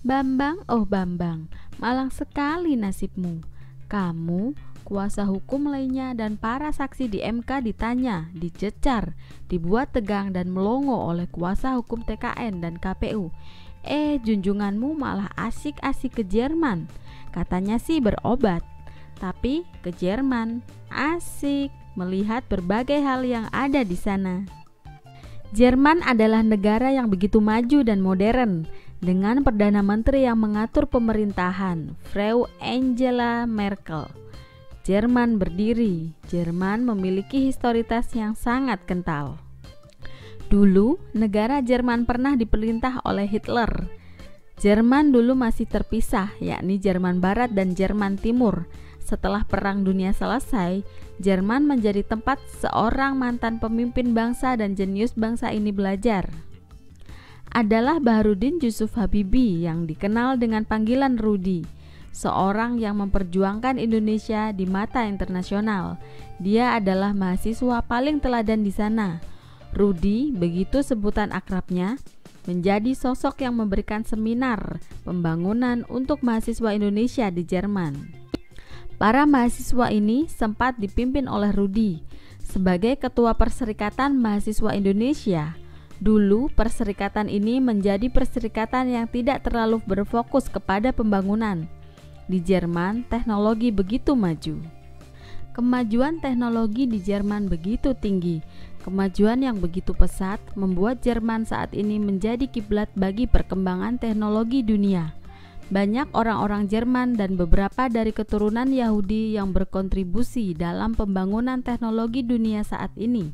Bambang, oh Bambang, malang sekali nasibmu. Kamu, kuasa hukum lainnya dan para saksi di MK ditanya, dicecar, dibuat tegang dan melongo oleh kuasa hukum TKN dan KPU. Junjunganmu malah asik-asik ke Jerman. Katanya sih berobat, tapi ke Jerman. Asik melihat berbagai hal yang ada di sana. Jerman adalah negara yang begitu maju dan modern, dengan Perdana Menteri yang mengatur pemerintahan, Frau Angela Merkel. Jerman berdiri. Jerman memiliki historitas yang sangat kental. Dulu, negara Jerman pernah diperintah oleh Hitler. Jerman dulu masih terpisah, yakni Jerman Barat dan Jerman Timur. Setelah Perang Dunia selesai, Jerman menjadi tempat seorang mantan pemimpin bangsa dan jenius bangsa ini belajar. Adalah Baharudin Yusuf Habibie yang dikenal dengan panggilan Rudi, seorang yang memperjuangkan Indonesia di mata internasional. Dia adalah mahasiswa paling teladan di sana. Rudi, begitu sebutan akrabnya, menjadi sosok yang memberikan seminar pembangunan untuk mahasiswa Indonesia di Jerman. Para mahasiswa ini sempat dipimpin oleh Rudi sebagai ketua Perserikatan Mahasiswa Indonesia. Dulu perserikatan ini menjadi perserikatan yang tidak terlalu berfokus kepada pembangunan. Di Jerman, teknologi begitu maju. Kemajuan teknologi di Jerman begitu tinggi. Kemajuan yang begitu pesat membuat Jerman saat ini menjadi kiblat bagi perkembangan teknologi dunia. Banyak orang-orang Jerman dan beberapa dari keturunan Yahudi yang berkontribusi dalam pembangunan teknologi dunia saat ini.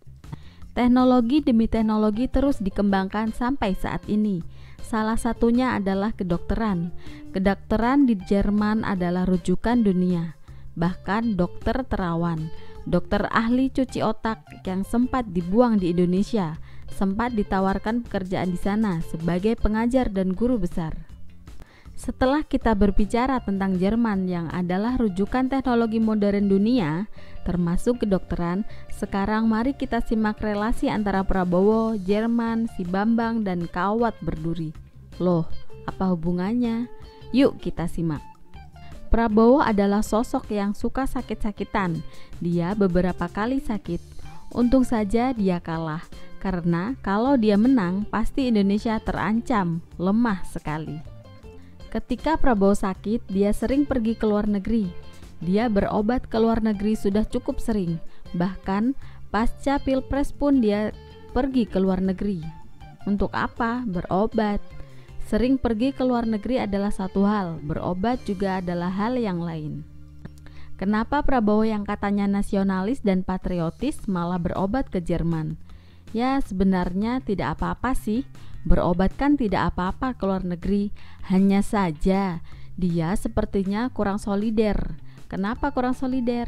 Teknologi demi teknologi terus dikembangkan sampai saat ini. Salah satunya adalah kedokteran. Kedokteran di Jerman adalah rujukan dunia. Bahkan dokter terawan, dokter ahli cuci otak yang sempat dibuang di Indonesia, sempat ditawarkan pekerjaan di sana sebagai pengajar dan guru besar. Setelah kita berbicara tentang Jerman yang adalah rujukan teknologi modern dunia, termasuk kedokteran, sekarang mari kita simak relasi antara Prabowo, Jerman, si Bambang, dan Kawat Berduri. Loh, apa hubungannya? Yuk kita simak. Prabowo adalah sosok yang suka sakit-sakitan. Dia beberapa kali sakit. Untung saja dia kalah, karena kalau dia menang, pasti Indonesia terancam, lemah sekali. Ketika Prabowo sakit, dia sering pergi ke luar negeri. Dia berobat ke luar negeri sudah cukup sering. Bahkan pasca Pilpres pun dia pergi ke luar negeri. Untuk apa? Berobat. Sering pergi ke luar negeri adalah satu hal, berobat juga adalah hal yang lain. Kenapa Prabowo yang katanya nasionalis dan patriotis malah berobat ke Jerman? Ya, sebenarnya tidak apa-apa sih. Berobat kan tidak apa-apa ke luar negeri. Hanya saja dia sepertinya kurang solider. Kenapa kurang solider?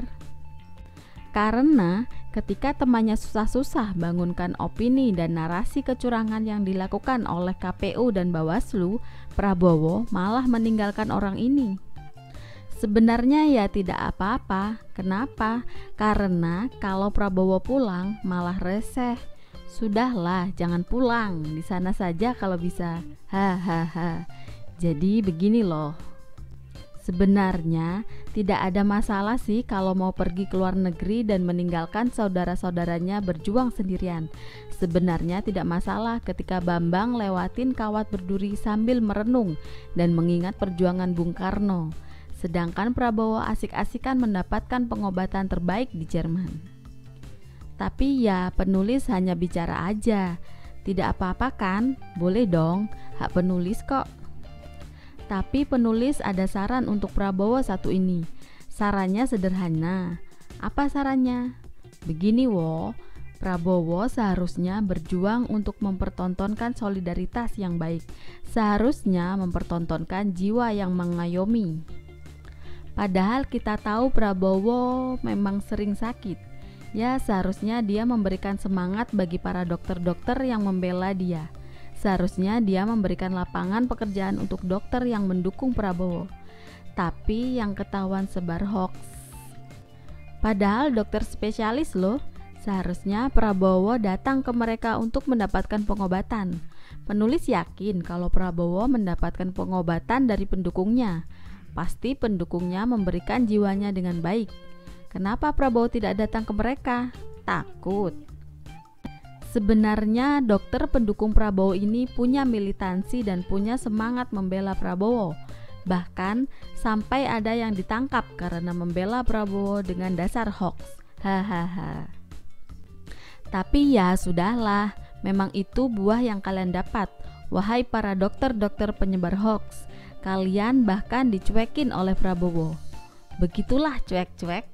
Karena ketika temannya susah-susah bangunkan opini dan narasi kecurangan yang dilakukan oleh KPU dan Bawaslu, Prabowo malah meninggalkan orang ini. Sebenarnya ya tidak apa-apa. Kenapa? Karena kalau Prabowo pulang malah reseh. Sudahlah, jangan pulang, di sana saja kalau bisa. Hahaha. Jadi begini loh. Sebenarnya tidak ada masalah sih kalau mau pergi ke luar negeri dan meninggalkan saudara-saudaranya berjuang sendirian. Sebenarnya tidak masalah ketika Bambang lewatin Kawat Berduri sambil merenung dan mengingat perjuangan Bung Karno. Sedangkan Prabowo asik-asikan mendapatkan pengobatan terbaik di Jerman. Tapi ya penulis hanya bicara aja. Tidak apa-apa kan? Boleh dong, hak penulis kok. Tapi penulis ada saran untuk Prabowo satu ini. Sarannya sederhana. Apa sarannya? Begini wo, Prabowo seharusnya berjuang untuk mempertontonkan solidaritas yang baik. Seharusnya mempertontonkan jiwa yang mengayomi. Padahal kita tahu Prabowo memang sering sakit. Ya, seharusnya dia memberikan semangat bagi para dokter-dokter yang membela dia. Seharusnya dia memberikan lapangan pekerjaan untuk dokter yang mendukung Prabowo. Tapi yang ketahuan sebar hoax. Padahal dokter spesialis loh. Seharusnya Prabowo datang ke mereka untuk mendapatkan pengobatan. Penulis yakin kalau Prabowo mendapatkan pengobatan dari pendukungnya. Pasti pendukungnya memberikan jiwanya dengan baik. Kenapa Prabowo tidak datang ke mereka? Takut. Sebenarnya dokter pendukung Prabowo ini punya militansi dan punya semangat membela Prabowo. Bahkan sampai ada yang ditangkap karena membela Prabowo dengan dasar hoax. Hahaha. Tapi ya sudahlah, memang itu buah yang kalian dapat. Wahai para dokter-dokter penyebar hoax, kalian bahkan dicuekin oleh Prabowo. Begitulah cuek-cuek.